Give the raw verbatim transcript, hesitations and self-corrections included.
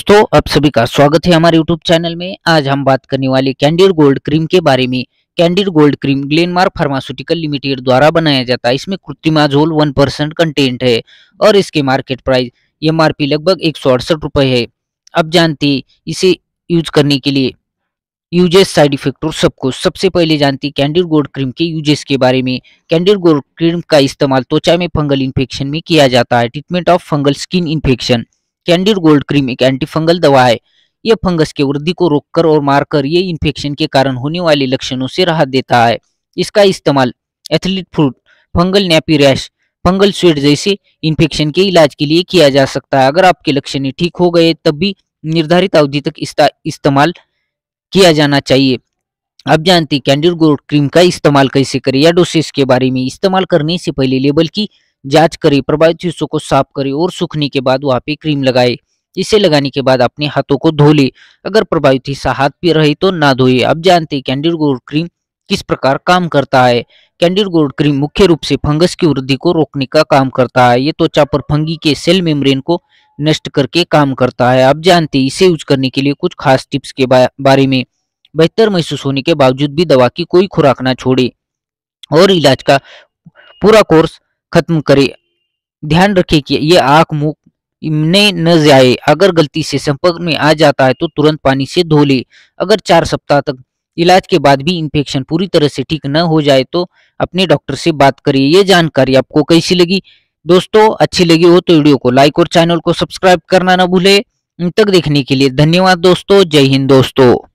दोस्तों, आप सभी का स्वागत है हमारे यूट्यूब चैनल में। आज हम बात करने वाले कैंडिड गोल्ड क्रीम के बारे में। Candid gold cream Glenmark pharmaceutical limited द्वारा बनाया जाता है। इसमें कृत्रिमाजोल वन परसेंट कंटेंट है और इसके मार्केट प्राइस एमआरपी लगभग एक सौ अड़सठ रुपए है। अब जानते हैं इसे यूज करने के लिए यूजेस, साइड इफेक्ट और सब कुछ। सबसे पहले जानते हैं कैंडिड गोल्ड क्रीम के यूजेस के बारे में। कैंडिड गोल्ड क्रीम का इस्तेमाल त्वचा में फंगल इन्फेक्शन में किया जाता है। Treatment of fungal skin infection. Candid gold cream एक एंटी फंगल दवा है। यह फंगस के वृद्धि को रोककर और मारकर ये इन्फेक्शन के कारण होने वाले लक्षणों से राहत देता है। इसका इस्तेमाल athlete fruit, fungal nappy rash, fungal sweat जैसे इन्फेक्शन के इलाज के लिए किया जा सकता है। अगर आपके लक्षण ठीक हो गए तब भी निर्धारित अवधि तक इसका इस्तेमाल किया जाना चाहिए। अब जानते हैं कैंडिड गोल्ड क्रीम का इस्तेमाल कैसे करें या डोसेस के बारे में। इस्तेमाल करने से पहले लेबल की जांच करें, प्रभावित हिस्सों को साफ करें और सूखने के बाद वहां पे क्रीम लगाएं। इसे लगाने के बाद अपने हाथों को धो ले। अगर प्रभावित हिस्सा हाथ पे रहे तो ना धोए। अब जानते हैं कैंडिड गोल्ड क्रीम किस प्रकार काम करता है। कैंडिड गोल्ड क्रीम मुख्य रूप से फंगस की वृद्धि को रोकने का काम करता है। ये त्वचा पर फंगी के सेल मेम्ब्रेन को नष्ट करके काम करता है। अब जानते हैं इसे यूज करने के लिए कुछ खास टिप्स के बा, बारे में। बेहतर महसूस होने के बावजूद भी दवा की कोई खुराक ना छोड़े और इलाज का पूरा कोर्स खत्म करे। ध्यान रखें कि ये आंख मुंह में न जाए। अगर गलती से संपर्क में आ जाता है तो तुरंत पानी से धो ले। अगर चार सप्ताह तक इलाज के बाद भी इंफेक्शन पूरी तरह से ठीक न हो जाए तो अपने डॉक्टर से बात करिए। ये जानकारी आपको कैसी लगी दोस्तों? अच्छी लगी हो तो वीडियो को लाइक और चैनल को सब्सक्राइब करना न भूले। तक देखने के लिए धन्यवाद दोस्तों। जय हिंद दोस्तों।